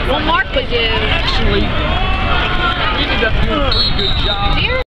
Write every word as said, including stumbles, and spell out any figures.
Well, Mark would do. Actually, we ended up doing a pretty good job.